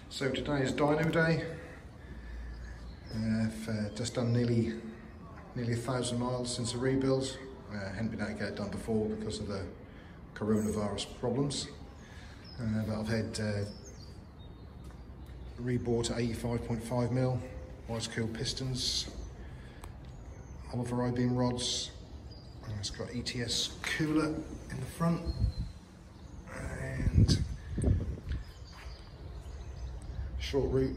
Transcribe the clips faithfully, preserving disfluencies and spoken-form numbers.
So today is dyno day. Uh, I've uh, just done nearly nearly a thousand miles since the rebuild. I uh, hadn't been able to get it done before because of the coronavirus problems. Uh, but I've had uh, rebought at eighty-five point five mil, ice cooled pistons, Oliver I-beam rods. And it's got E T S cooler in the front, and short route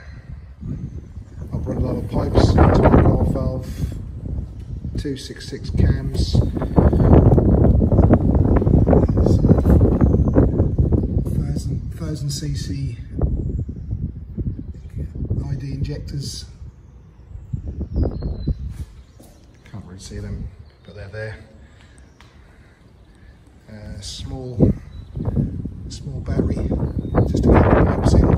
upper and lower pipes, twelve and a half valve, two six six cams, thousand thousand cc I D injectors. Can't really see them, but they're there. Uh, small small battery just to get the pipes in.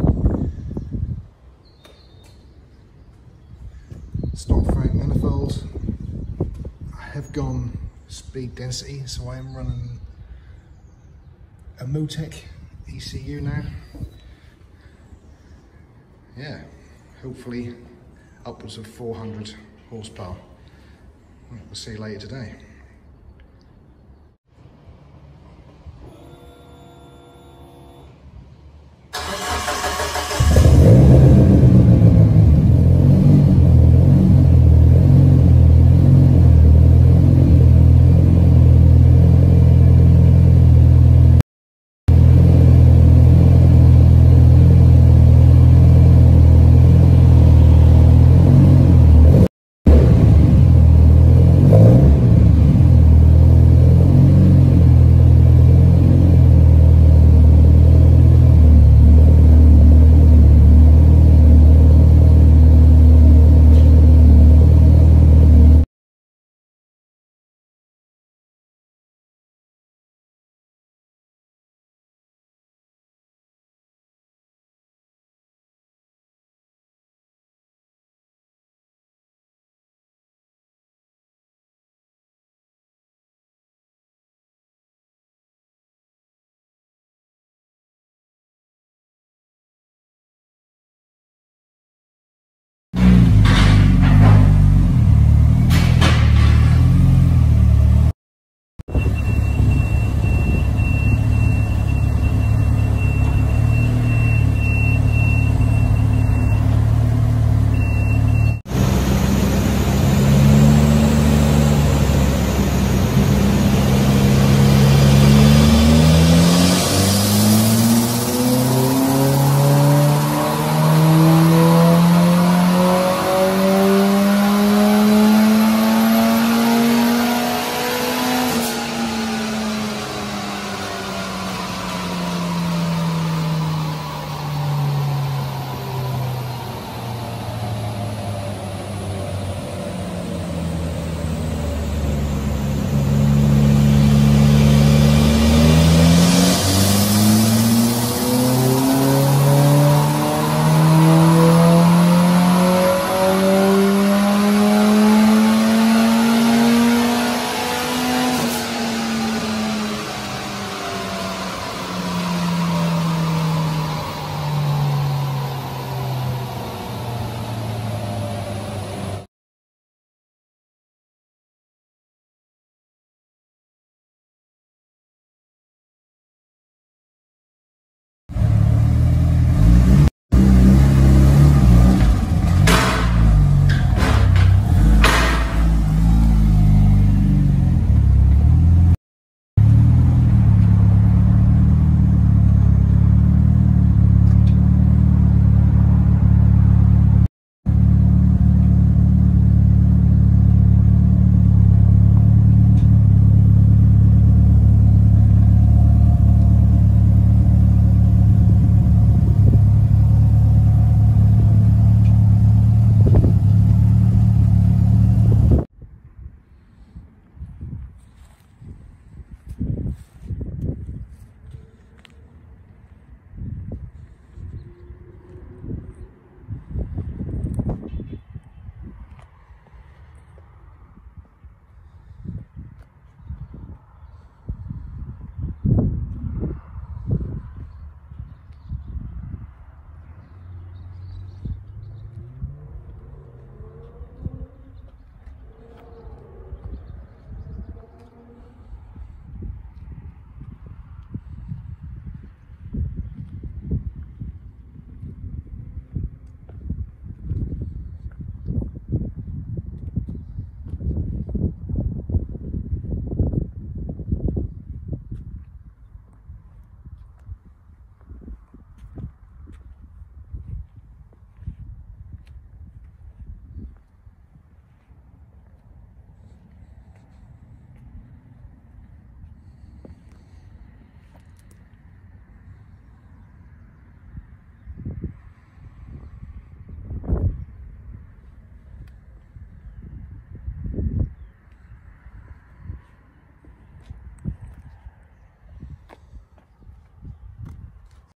Stock frame manifold. I have gone speed density, so I am running a Mutec E C U now. Yeah, hopefully upwards of four hundred horsepower. We'll see you later today.